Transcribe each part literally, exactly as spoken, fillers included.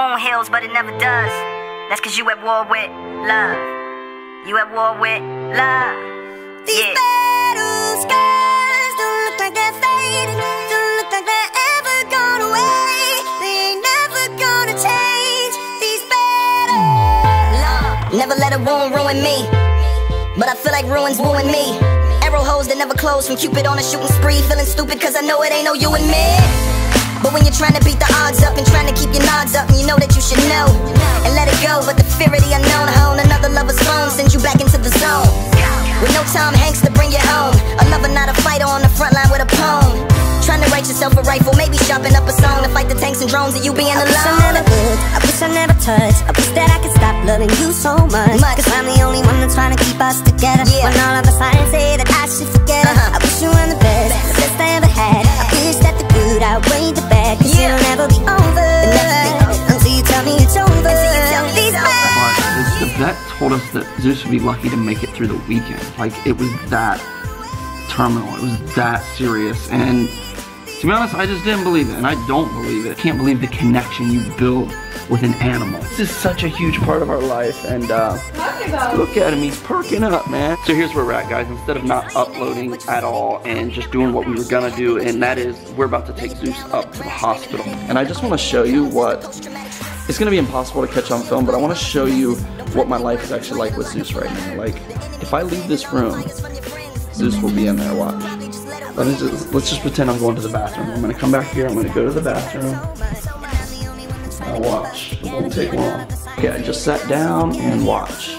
phone heals, but it never does. That's cause you at war with love. You at war with love. These yeah. battle scars don't look like they're fading. Don't look like they're ever gone away. They ain't never gonna change. These battle love. Never let a wound ruin me, but I feel like ruins wooing me. Arrow holes that never close, from Cupid on a shooting spree. Feeling stupid cause I know it ain't no you and me. But when you're trying to beat the odds up and trying to keep your nods up, and you know that you should know and let it go, but the fear of the unknown, hone another lover's phone sends you back into the zone. With no Tom Hanks to bring you home, a lover not a fighter on the front line with a poem. Trying to write yourself a rifle, maybe sharpen up a song to fight the tanks and drones and you being alone. I wish I never could, I wish I never touched. I wish that I could stop loving you so much, much. Cause I'm the only one that's trying to keep us together, yeah. When all of the signs say that I should forget her, uh-huh. I wish you were the best, the best I ever had. I wish that the good outweighed the bad, cause yeah. It'll never be over, never be over until you tell me it's over. Until you tell me it's over. But the vet told us that Zeus would be lucky to make it through the weekend. Like, it was that terminal, it was that serious, and to be honest, I just didn't believe it, and I don't believe it. I can't believe the connection you build with an animal. This is such a huge part of our life, and uh, look at him, he's perking up, man. So here's where we're at, guys. Instead of not uploading at all and just doing what we were gonna do, and that is, we're about to take Zeus up to the hospital. And I just wanna show you what, it's gonna be impossible to catch on film, but I wanna show you what my life is actually like with Zeus right now. Like, if I leave this room, Zeus will be in there, watch. Let me just, let's just pretend I'm going to the bathroom. I'm gonna come back here, I'm gonna go to the bathroom. Now watch, it won't take long. Okay, I just sat down and watch.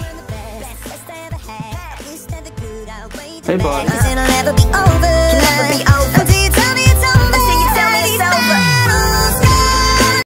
Hey bud. It'll never be over, never be over.